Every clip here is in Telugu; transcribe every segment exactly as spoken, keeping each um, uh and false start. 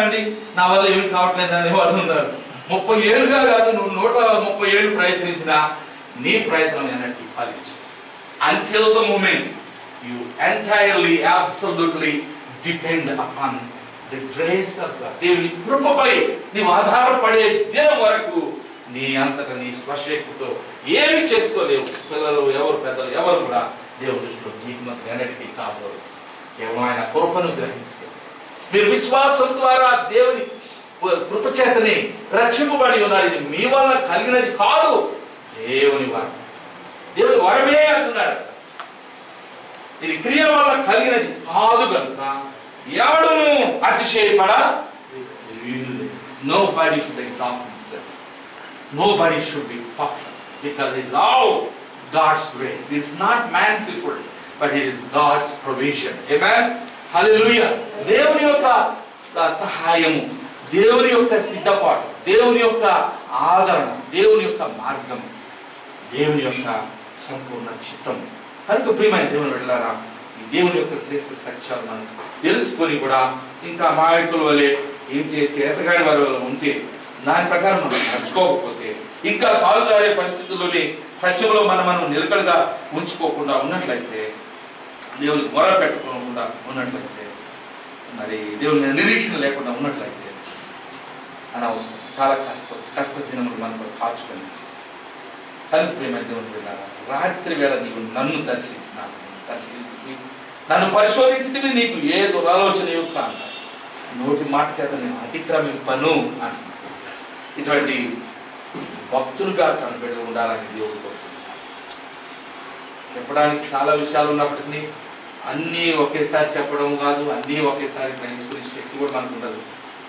అండి, నా వల్ల ఏమి కావట్లేదు అని వాళ్ళు ఉన్నారు. ముప్పై ఏళ్ళుగా కాదు, నువ్వు నూట ముప్పై ఏళ్ళు ప్రయత్నించినా నీ ప్రయత్నం ఎన్నటికీ ఫలించు. Until the moment you entirely, absolutely depend upon the grace of God. దేవుని కృపపై నీవు ఆధారపడే దినం వరకు నీ అంతటా నీ స్వశక్తితో ఏమి చేసుకోలేవు. పిల్లలు ఎవరు, పెద్దలు ఎవరు కూడా దేవుని దృష్టిలో నీతిమంతులు ఎన్నటికీ కాబోరు. కేవలం ఆయన కృపను గ్రహించుకోవాలి. మీరు విశ్వాసం ద్వారా దేవుని కృప చేతనే రక్షింపబడి ఉన్నారు. ఇది మీ వల్ల కలిగినది కాదు, దేవుని వరం. దేవుని వరమే అంటున్నాడు. ఇది క్రియ వల్ల కలిగినది కాదు కనుక ఎవడును అతిశయపడ. Nobody should exalt himself. Nobody should be puffed because it's all God's grace. It's not man's effort, but it is God's provision. Amen. Hallelujah. దేవుని యొక్క సహాయము, దేవుని యొక్క సిద్ధపాటు, దేవుని యొక్క ఆదరణ, దేవుని యొక్క మార్గం, దేవుని యొక్క సంపూర్ణ చిత్తం. కనుక ప్రియమైన దేవుని వెళ్ళారా, ఈ దేవుని యొక్క శ్రేష్ఠ సత్యాలు మనం తెలుసుకొని కూడా ఇంకా మాయకుల వలె ఏం చేతగాని వారి వల్ల ఉంటే, దాని ప్రకారం మనం నడుచుకోకపోతే, ఇంకా కాలు జారే పరిస్థితుల్లోని సత్యంలో మనం మనం నిలకడగా ఉంచుకోకుండా ఉన్నట్లయితే, దేవుని మొర పెట్టుకోకుండా ఉన్నట్లయితే, మరి దేవుని నిరీక్షణ లేకుండా ఉన్నట్లయితే అనవసరం, చాలా కష్టం కష్ట దినములు మనకు కాచుకొని. కనుక ప్రేమ దేవుని వెళ్ళారా, రాత్రి వేళ నీకు నన్ను దర్శించినాను, దర్శించి నన్ను పరిశోధించితే నీకు ఏ దురాలోచన యొక్క అన్నారు, నోటి మాట చేత నేను అతిక్రమింపను అంటున్నాను. ఇటువంటి భక్తులుగా తన బిడ్డలు ఉండాలని దేవుడు కోరుతున్నాడు. చెప్పడానికి చాలా విషయాలు ఉన్నప్పటికీ అన్నీ ఒకేసారి చెప్పడం కాదు, అన్నీ ఒకేసారి గ్రహించుకునే శక్తి కూడా మనకు ఉండదు.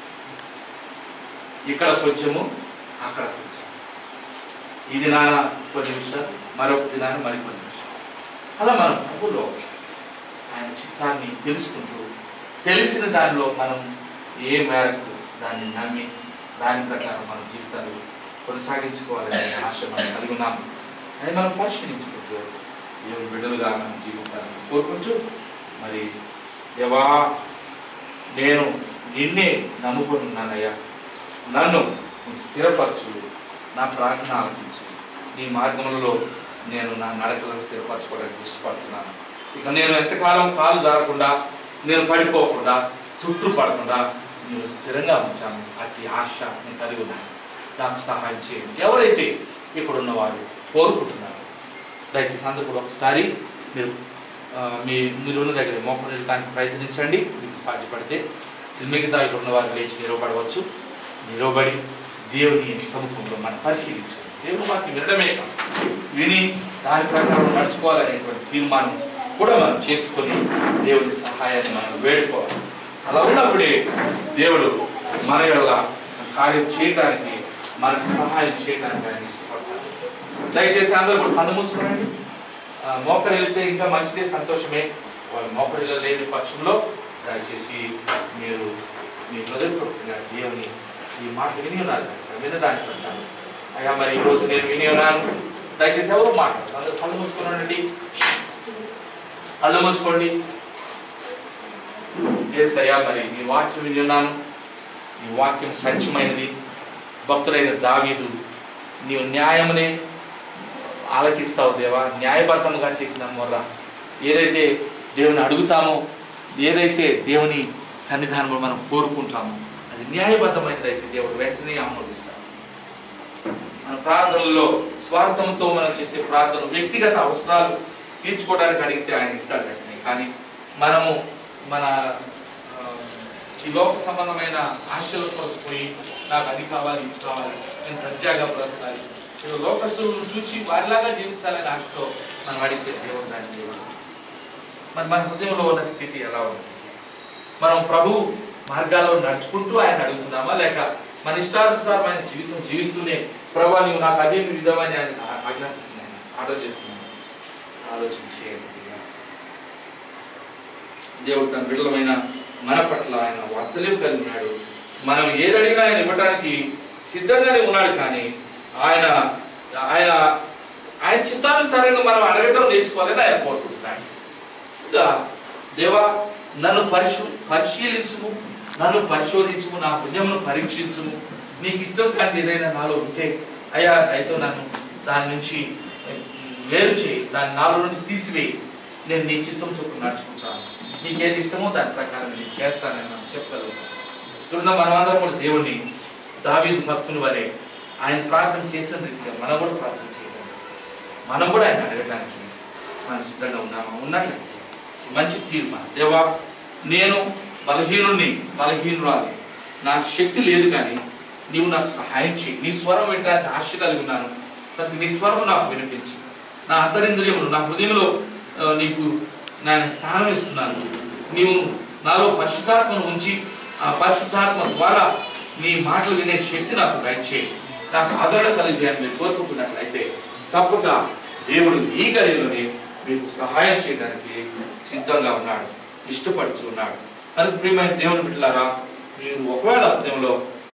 ఇక్కడ కొంచెము, అక్కడ కొంచెం, ఇది నా కొన్ని విషయాలు, మరొక దినాన్ని మరికొన్ని విషయాలు, అలా మనం ప్రభులో ఆయన చిత్తాన్ని తెలుసుకుంటూ, తెలిసిన దానిలో మనం ఏ మేరకు దాన్ని నమ్మి దాని ప్రకారం మన జీవితాలు కొనసాగించుకోవాలనే ఆశ మనం కలిగి ఉన్నాము. అది మనం పరిశీలించుకుంటూ దేవుని బిడ్డలుగా మనం జీవితాలను కోరుకుంటూ, మరి దేవా నేను నిన్నే నమ్ముకొని ఉన్నానయ్యా, నన్ను స్థిరపరచు, నా ప్రార్థన ఆలకించు, నీ మార్గంలో నేను నా నడకలను స్థిరపరచుకోవడానికి ఇష్టపడుతున్నాను. ఇక నేను ఎంతకాలం కాలు జారకుండా, నేను పడిపోకుండా, తుట్టు పడకుండా నేను స్థిరంగా ఉంటాను. అతి ఆశ నేను కలిగి ఉన్నాను. నాకు సహాయం చేయండి. ఎవరైతే ఇక్కడ ఉన్నవారు కోరుకుంటున్నారు, దయచేసి అందరూ కూడా ఒకసారి మీరు మీ మీరు ఉన్న దగ్గర మోపడి వెళ్ళడానికి ప్రయత్నించండి. మీకు సాధ్యపడితే మిగతా ఇక్కడ ఉన్నవారు లేచి నిలవబడవచ్చు. నిలవబడి దేవుని సముఖంలో మనం పరిశీలించాలి. దేవుని వాక్యం వినడమే కాదు, విని దాని ప్రకారం నడుచుకోవాలనేటువంటి తీర్మానం కూడా మనం చేసుకొని దేవుని సహాయాన్ని మనం వేడుకోవాలి. అలా ఉన్నప్పుడే దేవుడు మన యొక్క కార్యం చేయడానికి, మనకు సహాయం చేయడానికి ఆయన ఇష్టపడతారు. దయచేసి అందరూ కూడా కన్ను మూసుకోండి. మోకరి వెళ్తే ఇంకా మంచిదే, సంతోషమే. వాళ్ళు మోకరి లేని పక్షంలో దయచేసి మీరు మీ హృదయపూర్వకంగా దేవుని ఈ మాట విని ఉన్నారు, వినదాన్ని పెడతాను. అయ్యా మరి ఈరోజు నేను విని ఉన్నాను, దయచేసి ఎవరు మాట్లాడతారు, అందరూ కళ్ళు మూసుకోనండి, కళ్ళు మూసుకోండి. ఎస్ అయ్యా మరి నీ వాక్యం విని ఉన్నాను, నీ వాక్యం సత్యమైనది. భక్తుడైన దావీదు నీవు న్యాయమునే ఆలకిస్తావు దేవా, న్యాయబద్ధముగా చేసిన మొర్ర, ఏదైతే దేవుని అడుగుతామో, ఏదైతే దేవుని సన్నిధానంలో మనం కోరుకుంటామో అది న్యాయబద్ధమైనదైతే దేవుడు వెంటనే ఆమోదిస్తాడు. మన ప్రార్థనలో స్వార్థంతో మనం చేసే ప్రార్థన వ్యక్తిగత అవసరాలు తీర్చుకోవడానికి అడిగితే ఆయన ఇస్తాడు వెంటనే. కానీ మనము మన ఈ లోక సంబంధమైన ఆశలు కొరసిపోయి నాకు అది కావాలి, ఇది కావాలి, నేను ప్రత్యేగా బ్రతకాలి, నేను లోకస్తులను చూసి వారిలాగా జీవించాలని ఆశతో మనం అడిగితే దేవుడు దాన్ని దేవుడు. మరి మన హృదయంలో ఉన్న స్థితి ఎలా ఉంది? మనం ప్రభు మార్గాల్లో నడుచుకుంటూ ఆయన అడుగుతున్నామా, లేక మన ఇష్టానుసారమైన జీవితం జీవిస్తూనే ప్రభు నీవు నాకు అదే విధమని ఆయన ఆజ్ఞాపిస్తున్నాను, ఆలోచిస్తున్నాను. ఆలోచన చేయండి. దేవుడు తన బిడ్డలమైన మన పట్ల ఆయన వాత్సల్యం కలిగి ఉన్నాడు. మనం ఏది అడిగినా ఆయన ఇవ్వడానికి సిద్ధంగానే ఉన్నాడు. కానీ ఆయన ఆయన ఆయన చిత్తానుసారంగా మనం అడగటం నేర్చుకోవాలని ఆయన కోరుకుంటున్నాడు. ఇంకా దేవా నన్ను పరిశు పరిశీలించుము, నన్ను పరిశోధించుము, నా హృదయమును పరీక్షించుము. నీకు ఇష్టం కానీ ఏదైనా నాలో ఉంటే అయ్యా అయితే నన్ను దాని నుంచి వేరు చేయి, దాన్ని నాలో నుంచి తీసివేయి. నేను నీ చిత్తం చొప్పున నడుచుకుంటాను. నీకేది ఇష్టమో దాని ప్రకారం నేను చేస్తానని మనం చెప్పగలుగుతాం. ఇప్పుడు మనమందరం కూడా దేవుణ్ణి దావీదు భక్తుని వలె ఆయన ప్రార్థన చేసిన రీతిగా మనం కూడా ప్రార్థన చేయాలి. మనం కూడా ఆయన అడగడానికి మనం సిద్ధంగా ఉన్నామా? ఉన్నట్లయితే మంచి తీర్మానం, దేవా నేను బలహీనుని బలహీనురాలి, నాకు శక్తి లేదు కానీ నీవు నాకు సహాయం చేయి. నీ స్వరం వినడానికి ఆశ కలిగి ఉన్నాను, నీ స్వరం నాకు వినిపించి నా అంతరింద్రియములు నా హృదయంలో నీకు నేను స్థానం ఇస్తున్నాను. నీవు నాలో పరిశుద్ధాత్మను ఉంచి ఆ పరిశుద్ధాత్మ ద్వారా నీ మాటలు వినే శక్తి నాకు దయచేయి, నాకు ఆదరణ కలిగేయాలని మీరు కోరుకుంటున్నట్లయితే తప్పక దేవుడు ఈ గడిలోనే మీకు సహాయం చేయడానికి సిద్ధంగా ఉన్నాడు, ఇష్టపడుతూ ఉన్నాడు. కనుక ప్రియమైన దేవుని బిడ్డలారా, మీరు ఒకవేళ హృదయంలో